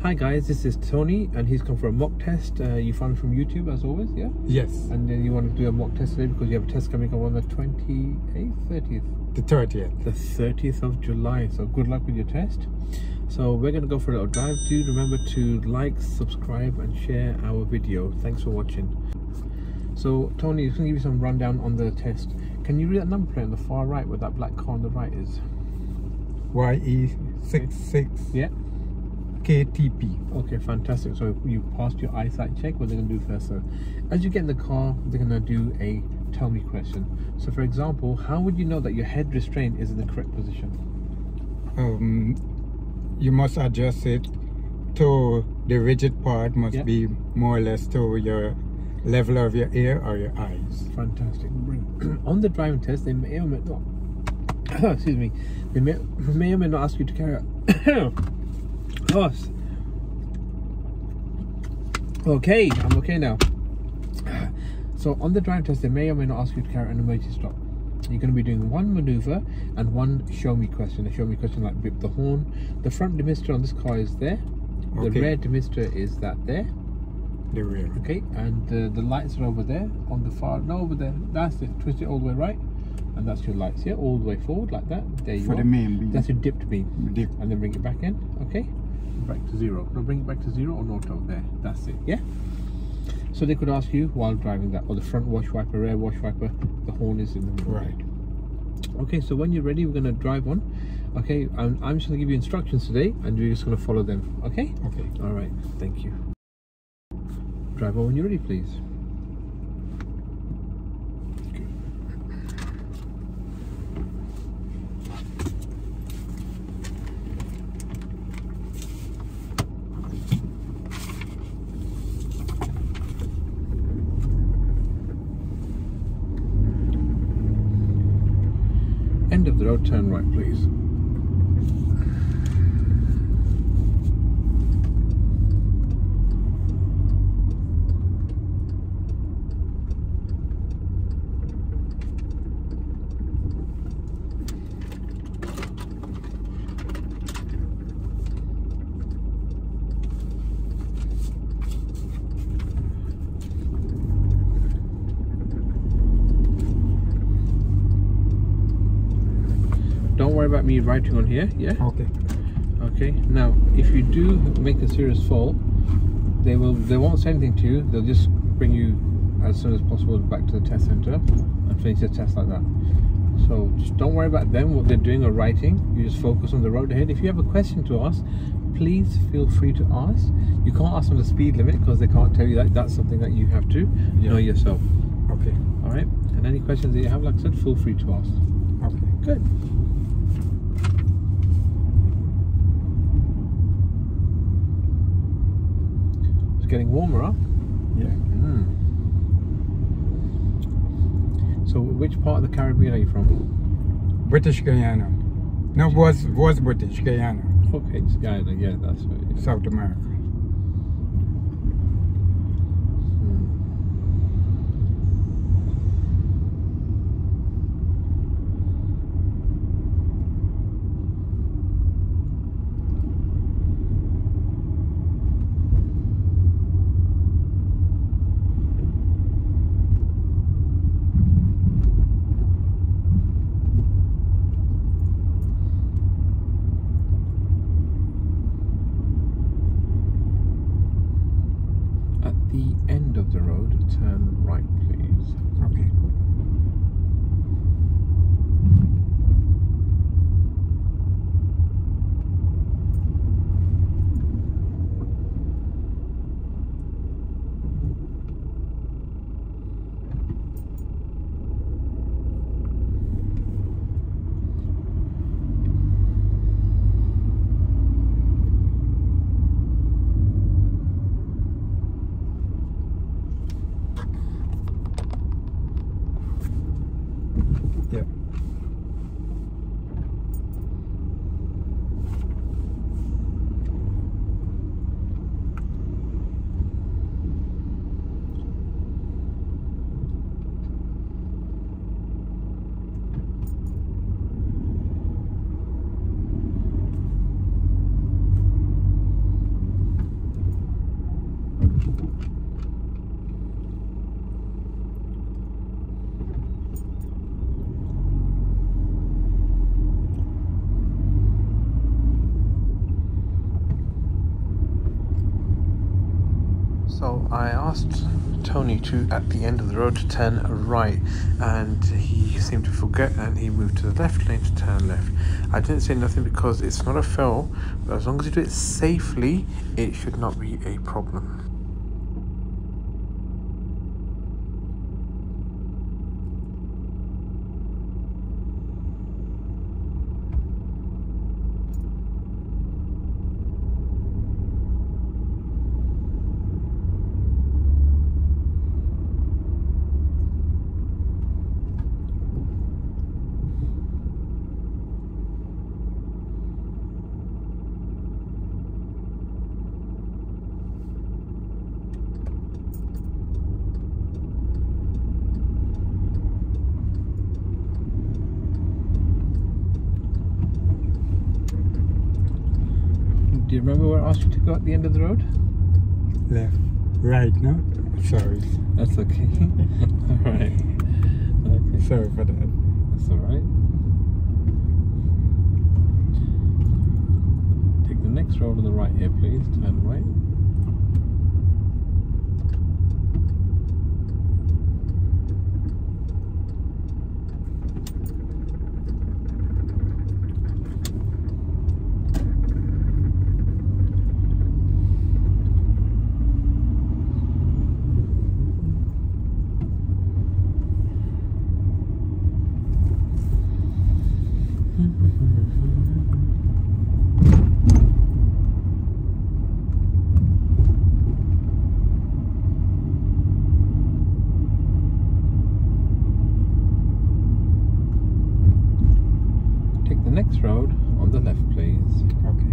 Hi guys, this is Tony and he's come for a mock test. You found from YouTube as always, yeah? Yes. And then you want to do a mock test today because you have a test coming up on the 28th, 30th? The 30th. The 30th of July. So good luck with your test. So we're going to go for a little drive. Do remember to like, subscribe and share our video. Thanks for watching. So Tony, I'm going to give you some rundown on the test. Can you read that number plate on the far right where that black car on the right is? YE66. Yeah. KTP. Okay, fantastic. So you passed your eyesight check. What they're going to do first, so as you get in the car, they're going to do a tell me question. So for example, how would you know that your head restraint is in the correct position? You must adjust it to the rigid part must be more or less to your level of your ear or your eyes. Fantastic. On the driving test, they may or may not excuse me, they may or may not ask you to carry out okay, I'm okay now. So on the driving test, they may or may not ask you to carry out an emergency stop. You're going to be doing one maneuver and one show me question. A show me question like rip the horn. The front demister on this car is there. The rear demister is that there. The rear. Okay, and the lights are over there on the far. No, over there. That's it. Twist it all the way right, and that's your lights here, all the way forward like that. There you For are. the main beam. That's your dipped beam. Dip. And then bring it back in. Okay. Back to zero. No, bring it back to zero or auto. There. That's it. Yeah. So they could ask you while driving that, or the front wash wiper, rear wash wiper, the horn is in the middle. Right. Okay, so when you're ready, we're going to drive on. Okay, I'm just going to give you instructions today, and you're just going to follow them. Okay? Okay. All right. Thank you. Drive on when you're ready, please. End of the road, turn right, please. Don't worry about me writing on here, yeah? Okay. Okay, now if you do make a serious fall, they won't say anything to you. They'll just bring you as soon as possible back to the test center and finish the test like that. So just don't worry about them, what they're doing or writing. You just focus on the road ahead. If you have a question to ask, please feel free to ask. You can't ask them the speed limit because they can't tell you that. That's something that you have to know yourself. Okay. All right, and any questions that you have, like I said, feel free to ask. Okay. Good. Getting warmer, huh? Yeah. So which part of the Caribbean are you from? British Guyana. No, was British Guyana. Okay, it's Guyana, yeah, that's right. Yeah. South America. The end of the road, turn right, please. Okay. I asked Tony to, at the end of the road, to turn right, and he seemed to forget, and he moved to the left lane to turn left. I didn't say nothing because it's not a fail, but as long as you do it safely, it should not be a problem. Do you remember where I asked you to go at the end of the road? Left. Right, no? Sorry. That's okay. Alright. Okay. Sorry for that. That's alright. Take the next road on the right here, please. Turn right. Take the next road on the left, please. Okay.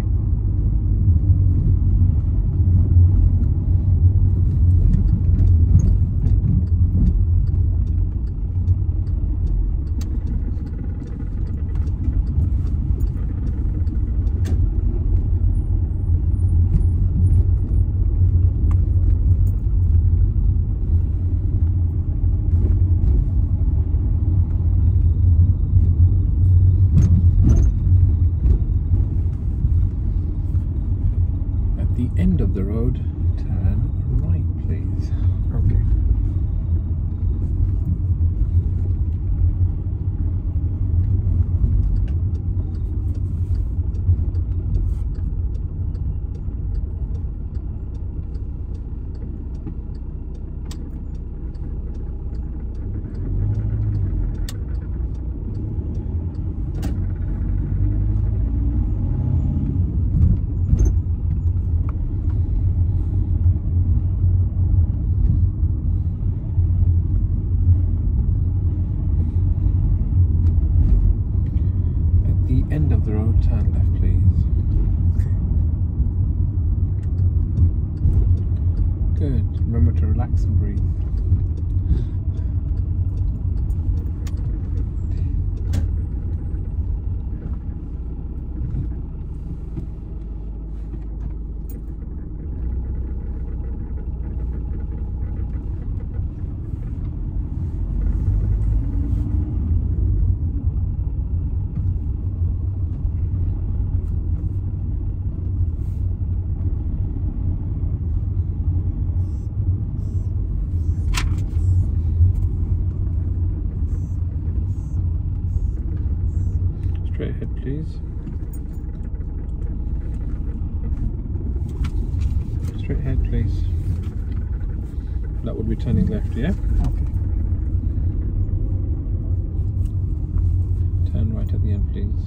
The end of the road, turn right, please. Okay. End of the road, turn left, please. Good. Remember to relax and breathe. Straight ahead, please. Straight ahead, please. That would be turning left, yeah? Okay. Turn right at the end, please.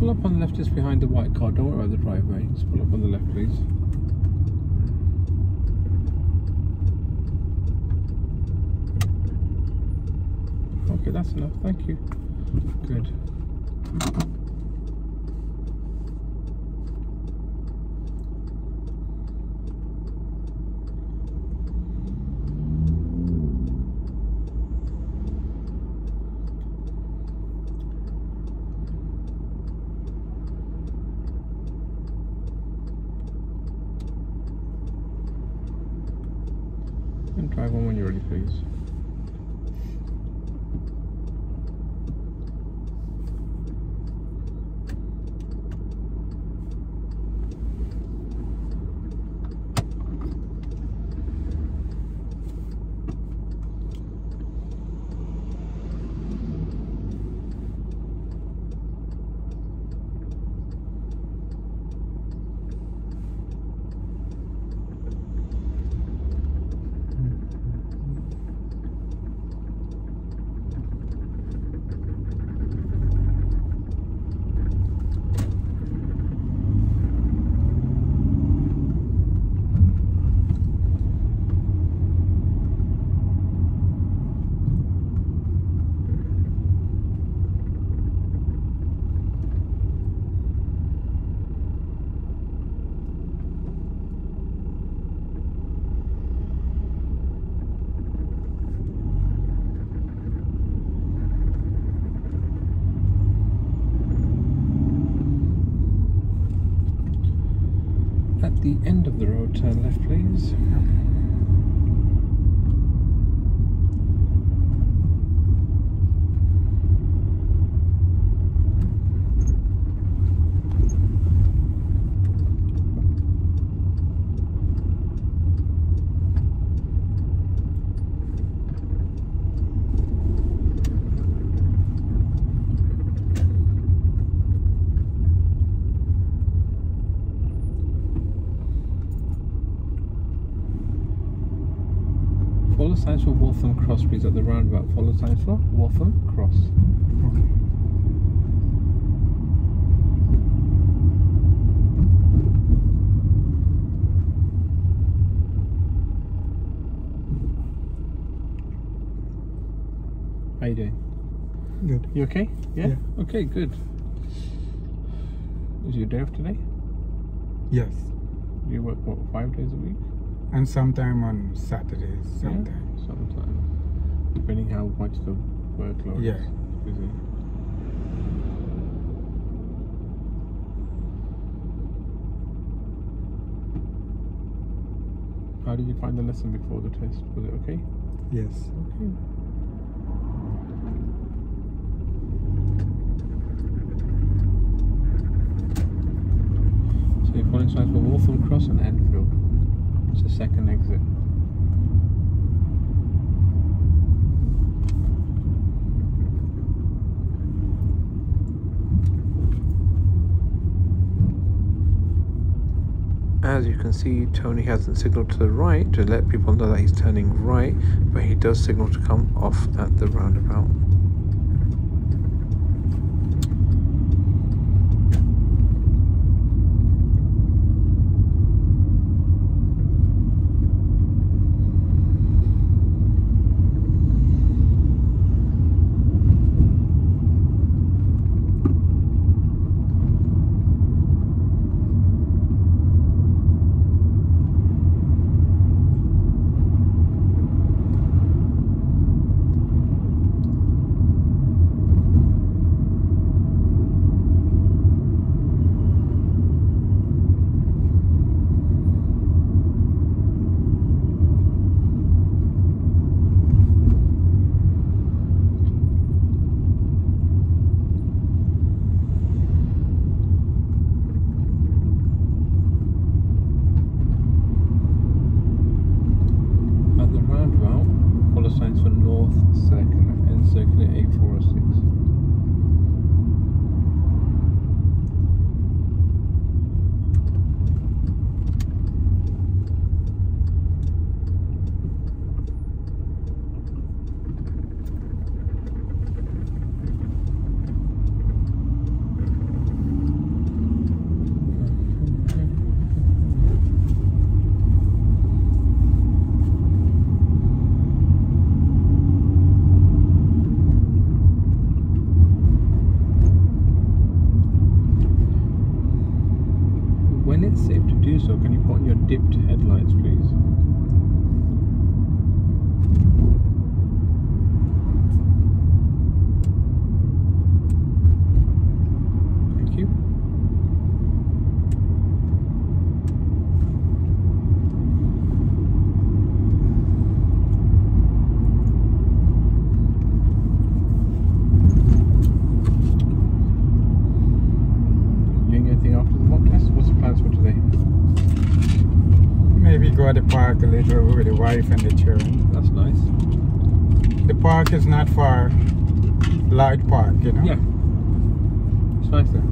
pull up on the left just behind the white car. Don't worry about the driveway. Just pull up on the left, please. Okay, that's enough. Thank you. Good. And drive on when you're ready, please. At the end of the road, turn left, please. Follow signs for Waltham Cross, please, at the roundabout. Follow signs for Waltham Cross. Okay. How you doing? Good. You okay? Yeah? Yeah. Okay, good. Is your day off today? Yes. You work, what, 5 days a week? And sometime on Saturdays, sometimes. Yeah, sometimes. Depending how much the workload Yeah. is busy. How did you find the lesson before the test? Was it okay? Yes. Okay. So you're following signs for Waltham Cross and Enfield. It's the second exit. As you can see, Tony hasn't signalled to the right to let people know that he's turning right, but he does signal to come off at the roundabout. Signs for North Circular, N Circular 8406. park a little with the wife and the children. That's nice. The park is not far. Large park, you know. Yeah. It's nice there.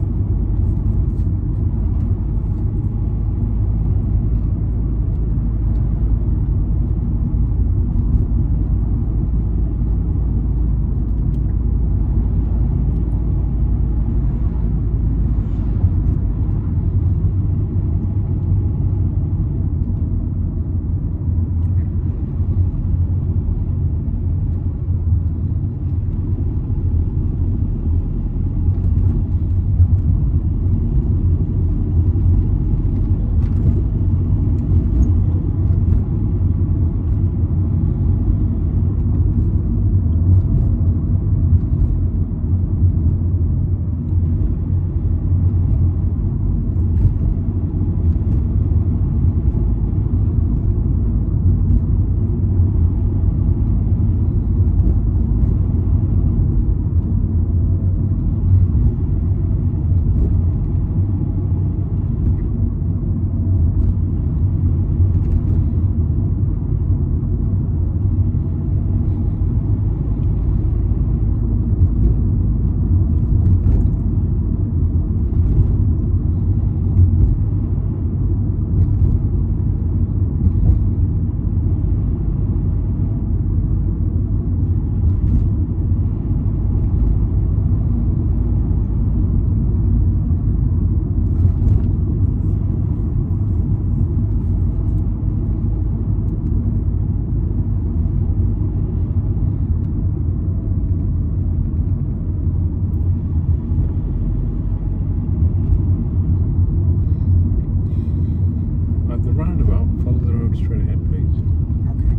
Straight ahead, please. Okay.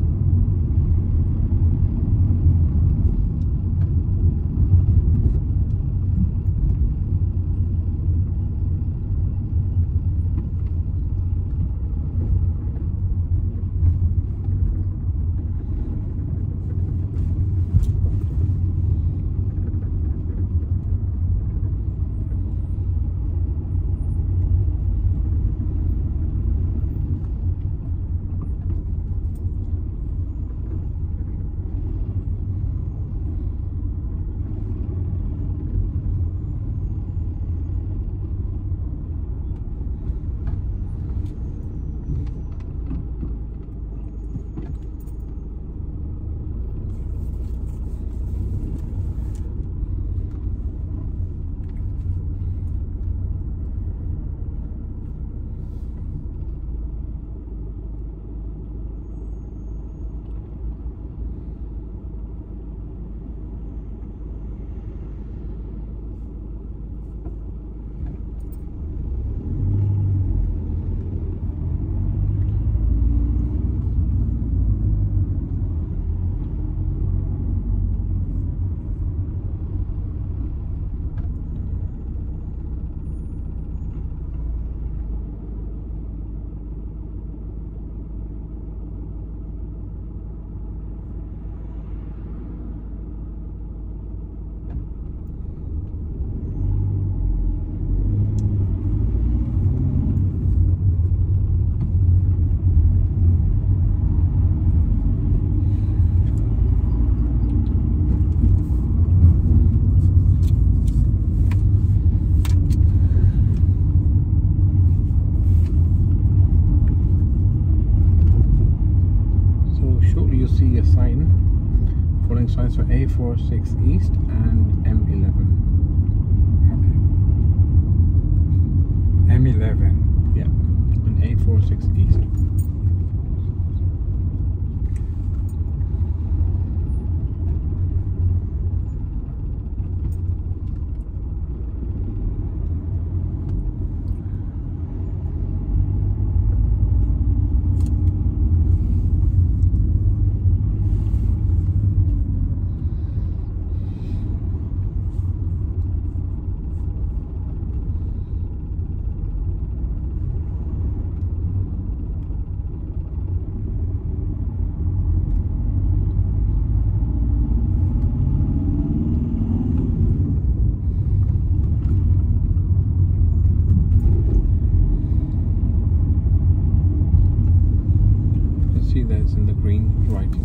See a sign, following signs for A46 East and M11. Okay. M11. Yeah, and A46 East. see that it's in the green writing.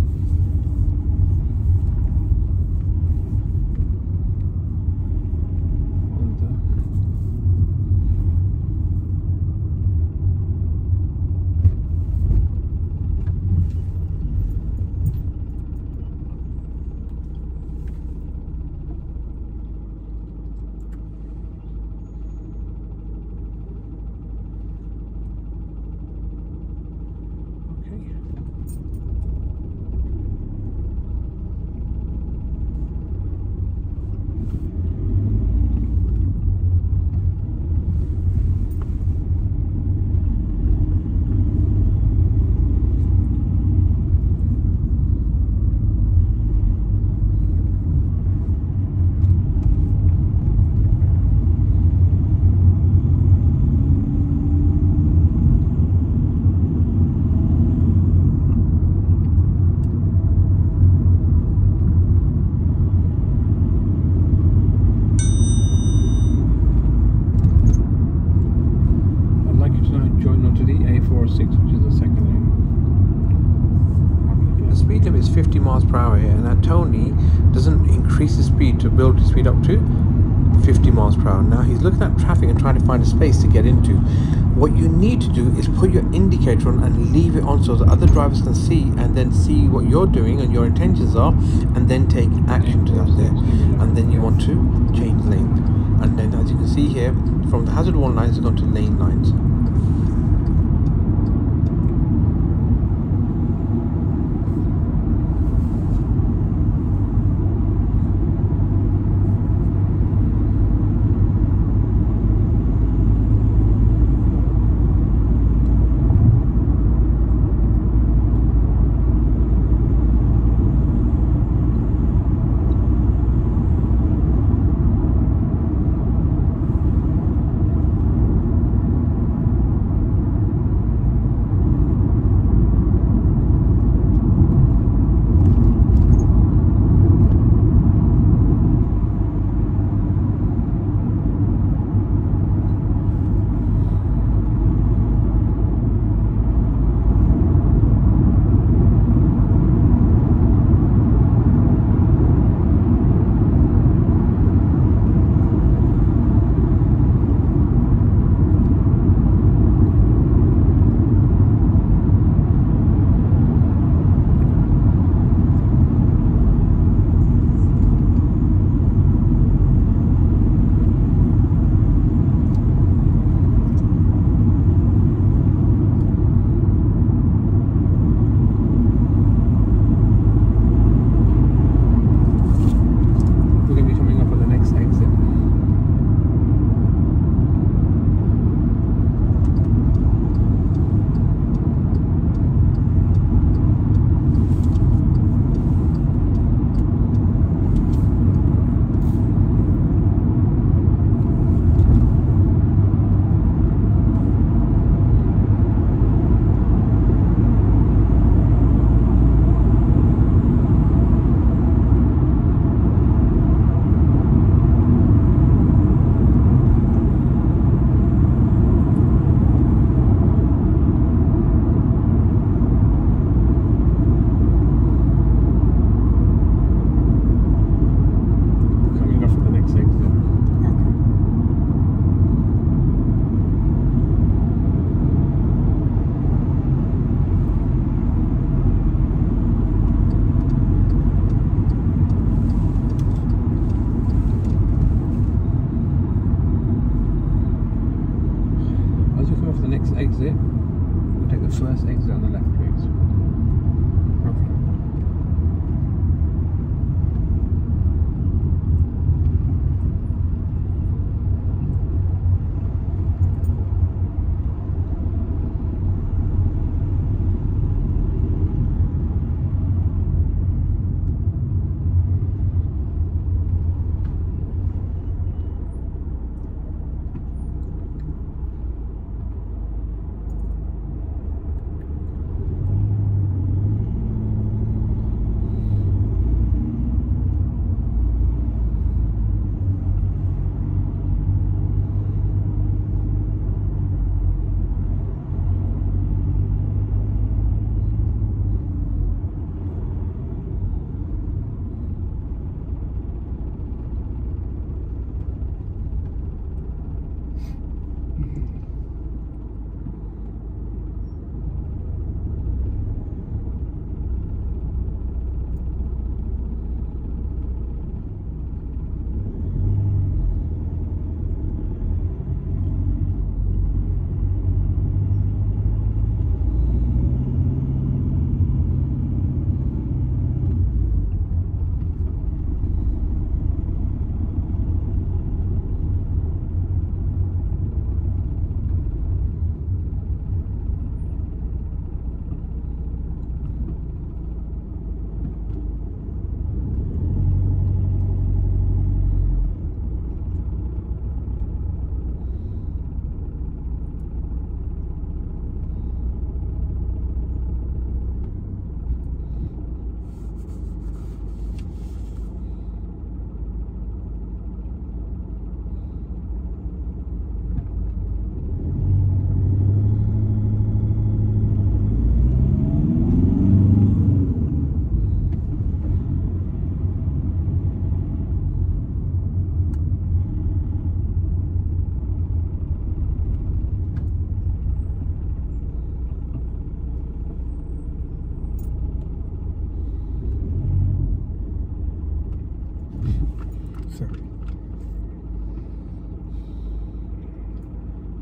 Which is the second lane. The speed limit is 50 miles per hour here, and now Tony doesn't increase the speed to build his speed up to 50 miles per hour. Now he's looking at traffic and trying to find a space to get into. What you need to do is put your indicator on and leave it on so that other drivers can see, and then see what you're doing and your intentions are, and then take action to that there. And then you want to change lane. And then as you can see here, from the hazard warn lines, it's gone to lane lines.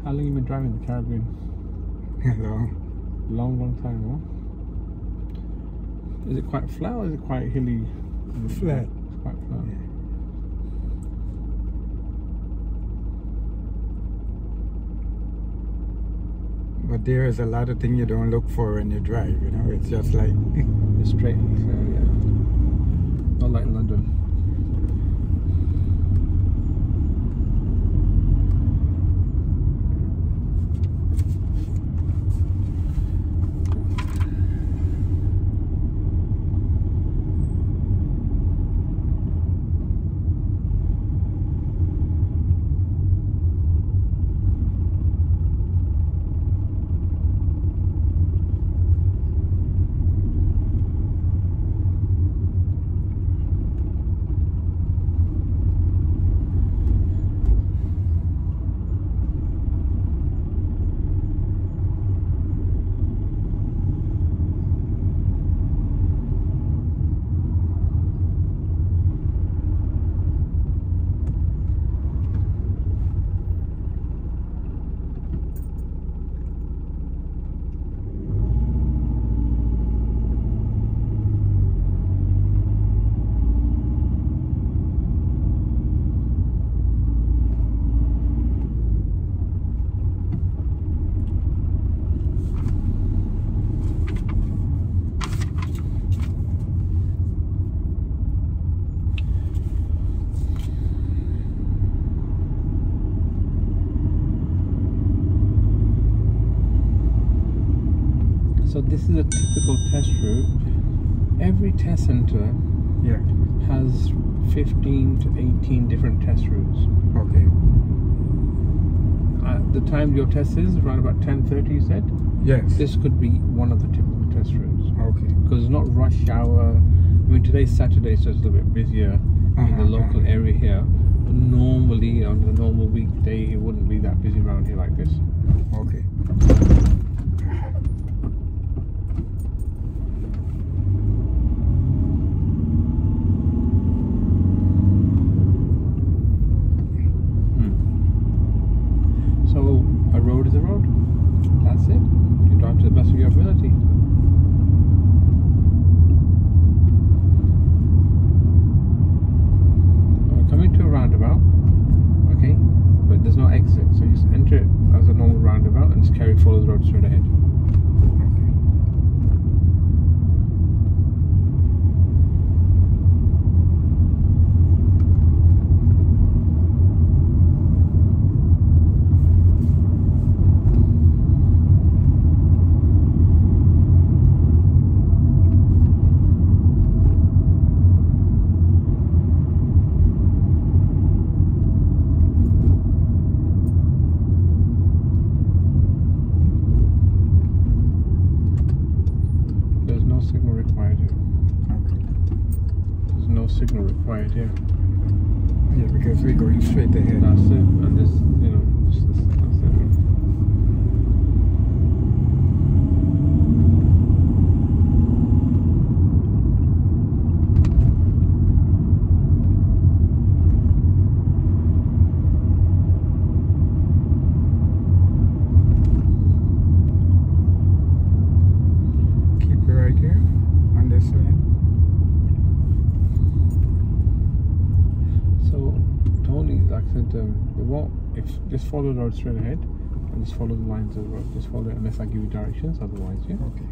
How long you been driving the Caribbean? Long. Long time, huh? Is it quite flat or is it quite hilly? Flat. It's quite flat. Yeah. But there is a lot of things you don't look for when you drive, you know, it's just like It's straight, so yeah. Not like London. So this is a typical test route. Every test center yeah. has 15 to 18 different test routes. Okay. At the time your test is around about 10:30, you said? Yes. This could be one of the typical test routes. Okay. Because it's not rush hour. I mean, today's Saturday, so it's a little bit busier in the local area here. But normally, on a normal weekday, it wouldn't be that busy around here like this. Okay. So, a road is a road. That's it. You drive to the best of your ability. We're coming to a roundabout. Okay. But there's no exit. So you just enter it as a normal roundabout and just follow the road straight ahead. Signal required here. Okay. There's no signal required here. Yeah, because we're going straight ahead. That's it. And this, you know, that's it. It won't, if just follow the road straight ahead and just follow the lines of the road, just follow it unless I give you directions, otherwise, yeah. Okay.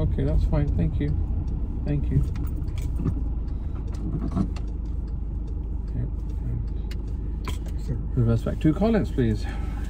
Okay, that's fine. Thank you. Thank you. Okay. So, Reverse back 2 car lengths, please.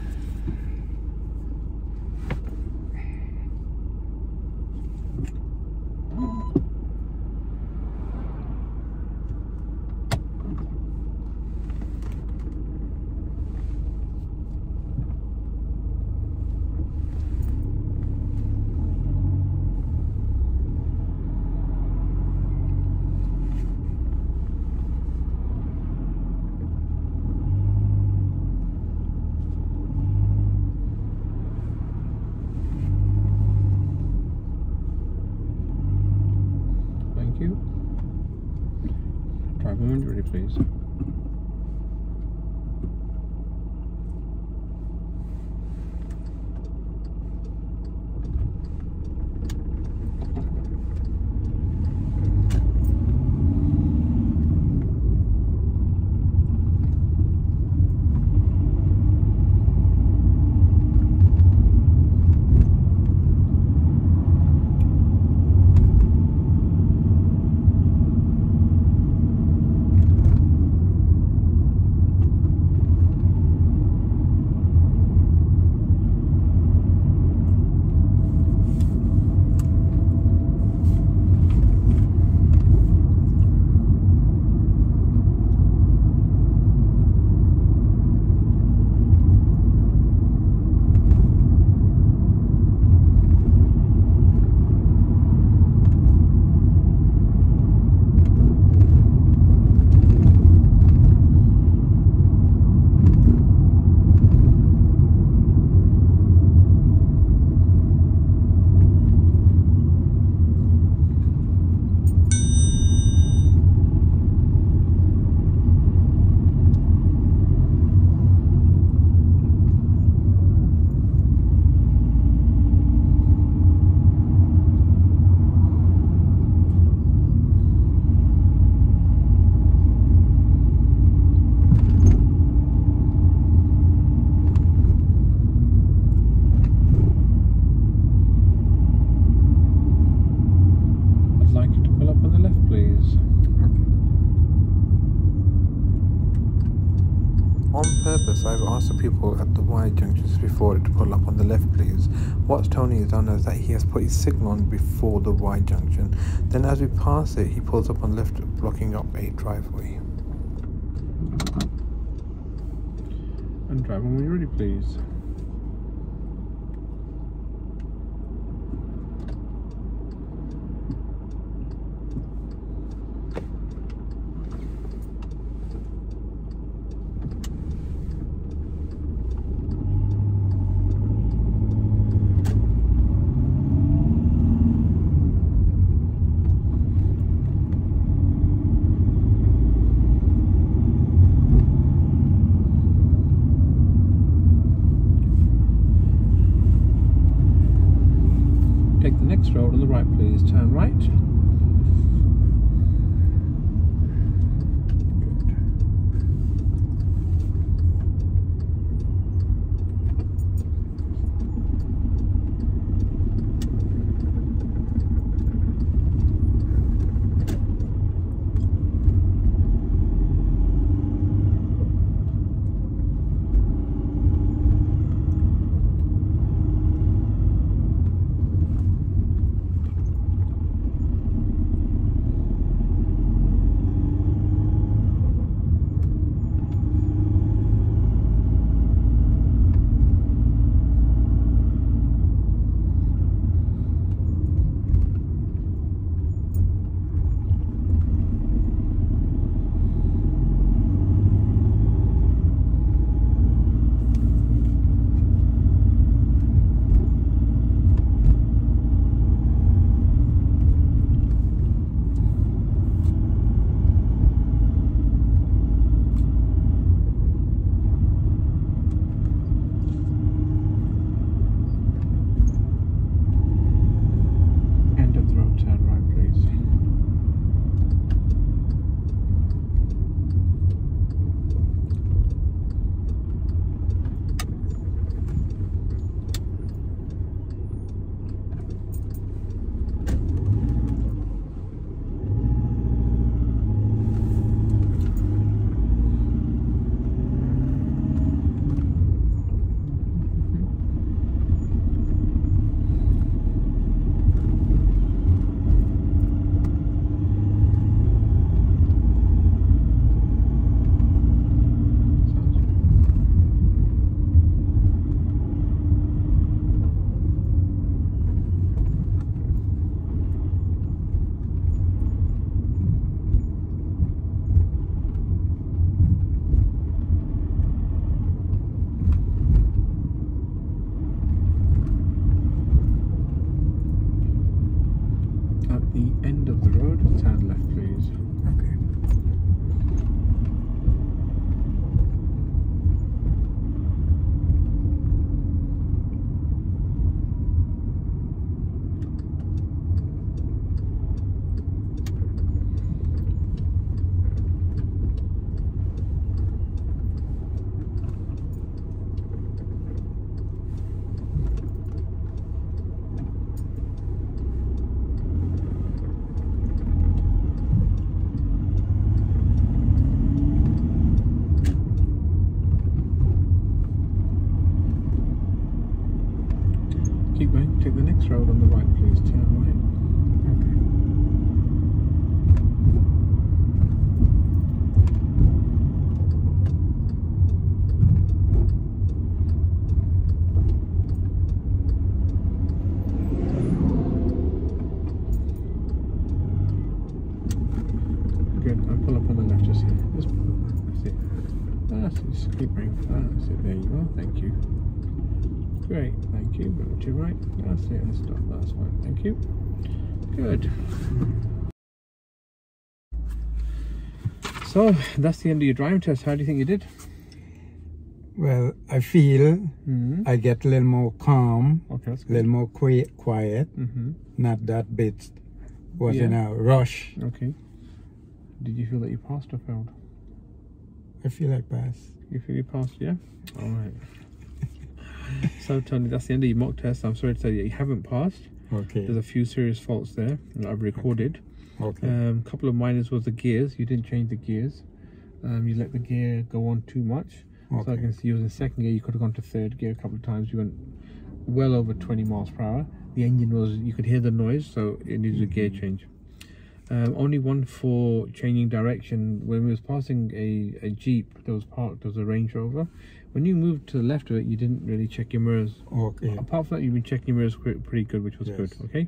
Thank you. Drive when you're ready, please. On purpose, I've asked the people at the Y junctions before to pull up on the left, please. What Tony has done is that he has put his signal on before the Y junction. Then as we pass it, he pulls up on left, blocking up a driveway. And drive when you're ready, please. Take the next road on the right, please. Turn right. road on the right, please. Turn right. Good. I'll pull up on the left just here. That's it. That's it. Just keep bringing. That's it. There you go. Thank you. Great. Thank you. Bring it to your right. That's it. And stop. That's fine. Thank you. Good. So that's the end of your driving test. How do you think you did? Well, I feel I get a little more calm, Okay, that's a good. little more quiet, not that bit was in a rush. Okay. Did you feel that you passed or failed? I feel like pass. You feel you passed, yeah? All right. So, Tony, that's the end of your mock test. I'm sorry to tell you, you haven't passed. Okay. There's a few serious faults there that I've recorded. Okay. Couple of minors was the gears. You didn't change the gears. You let the gear go on too much. Okay. So I can see you was in second gear. You could have gone to third gear a couple of times. You went well over 20 miles per hour. The engine was, you could hear the noise, so it needed a gear change. Only one for changing direction. When we was passing a Jeep that was parked, there was a Range Rover. When you moved to the left of it, you didn't really check your mirrors. Okay. Apart from that, you've been checking your mirrors pretty good, which was good. Okay.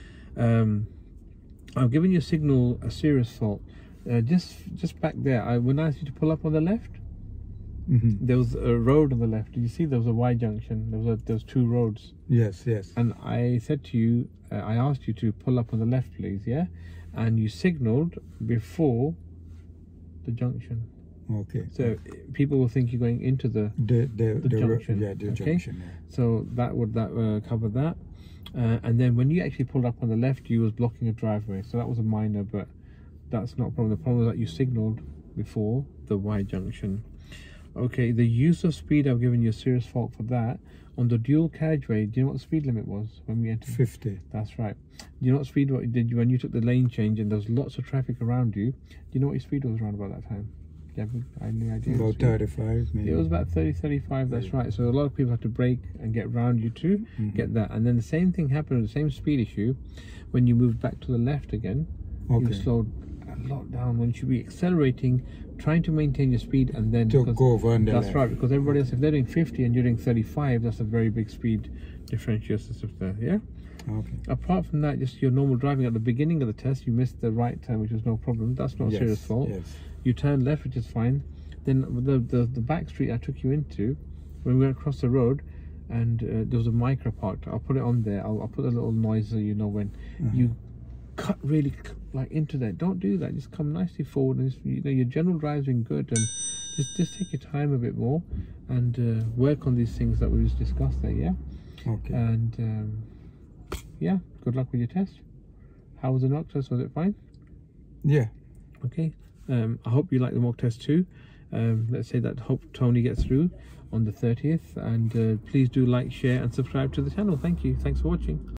I've given you a signal, a serious fault. Just back there, when I asked you to pull up on the left, there was a road on the left. Did you see there was a Y junction? There was two roads. Yes, yes. And I said to you, I asked you to pull up on the left, please, yeah? And you signaled before the junction. Okay. So people will think you're going into the junction. Yeah, the junction. Yeah. So that would cover that. And then when you actually pulled up on the left, you was blocking a driveway. So that was a minor, but that's not a problem. The problem is that you signaled before the Y junction. Okay, the use of speed, I've given you a serious fault for that. On the dual carriageway, do you know what the speed limit was when we entered? 50. That's right. Do you know what speed did you when you took the lane change and there was lots of traffic around you? Do you know what your speed was around about that time? Do you have any idea? About 35, maybe. It was about 30, 35, that's right. So a lot of people had to brake and get round you to get that. And then the same thing happened, the same speed issue, when you moved back to the left again. You slowed a lot down when you should be accelerating, trying to maintain your speed, and then to go over on the that's left. right, because everybody else, if they're doing 50 and you're doing 35, that's a very big speed differential system there, yeah? Okay. Apart from that, just your normal driving at the beginning of the test, you missed the right turn, which was no problem. That's not a serious fault. Yes. You turned left, which is fine. Then the back street I took you into, when we went across the road, and there was a micro parked. I'll put it on there. I'll put a little noise so you know when you cut really like into that. Don't do that. Just come nicely forward, and you know your general drive's been good, and just take your time a bit more and work on these things that we just discussed there. Yeah. Okay. And yeah, good luck with your test. How was the mock test? Was it fine? Yeah. Okay. I hope you like the mock test too. Let's say that hope Tony gets through on the 30th, and please do like, share and subscribe to the channel. Thank you. Thanks for watching.